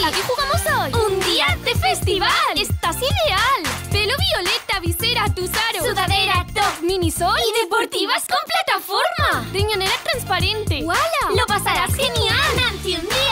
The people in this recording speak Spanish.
¿A qué jugamos hoy? ¡Un día de festival! ¡Estás ideal! Pelo violeta, visera, tus aros, sudadera, top, minisol y deportivas con plataforma. Riñonera transparente. ¡Wala! ¡Lo pasarás genial! ¡Nancy, un día